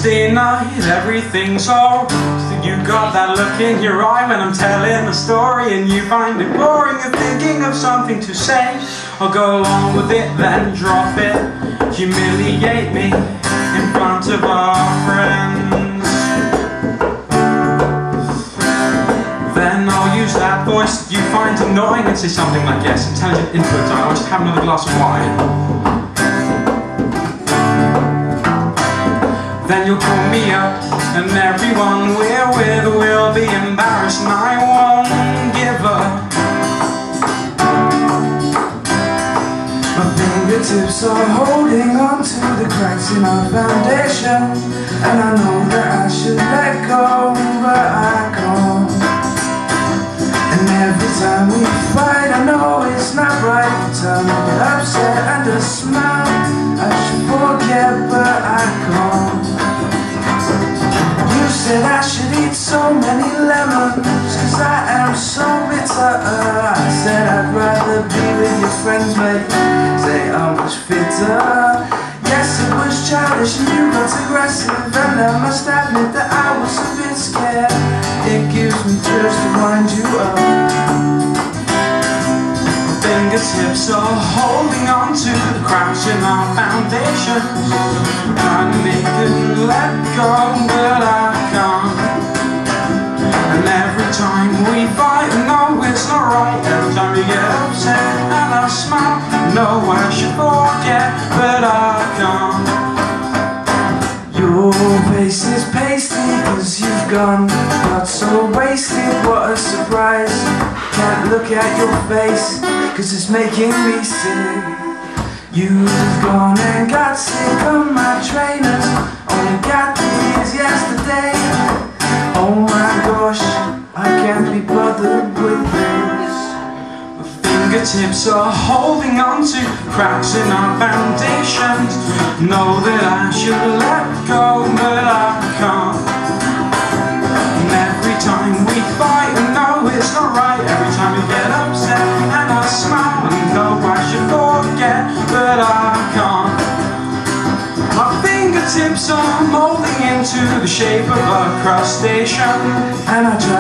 Wednesday night, everything's all right. You got that look in your eye when I'm telling a story, and you find it boring and thinking of something to say. I'll go along with it, then drop it, humiliate me in front of our friends. Then I'll use that voice that you find annoying and say something like, yes, intelligent input, I want to have another glass of wine. Then you'll call me up, and everyone we're with will be embarrassed, and I won't give up. My fingertips are holding on to the cracks in our foundation, and I know that I should let go, but I can't. And every time we fight, I know it's not right. Every time I get upset and a smile, I should forget, but I can't. You said I should eat so many lemons, cause I am so bitter. I said I'd rather be with your friends, mate. Say I'm much fitter. Yes, it was childish and you got aggressive, and I must admit that I was a bit scared. It gives me chills to wind you up. Fingertips are holding on to the cracks in our foundations, trying to make it let go, but I can't. And every time we fight, I know it's not right. Every time you get upset and I smile, I know I should forget, but I can't. Your face is pasty cause you've gone, not so wasted, what a surprise. Can't look at your face cause it's making me sick. You've gone and got sick of my trainers, only got these yesterday. Oh my gosh, I can't be bothered with this. My fingertips are holding on to cracks in our foundations. Know that I should let go, but I can't. And every time we fight, I know it's not right. Every time you get upset and I smile, I know I should forget, but I can't. My fingertips are molding into the shape of a crustacean, and I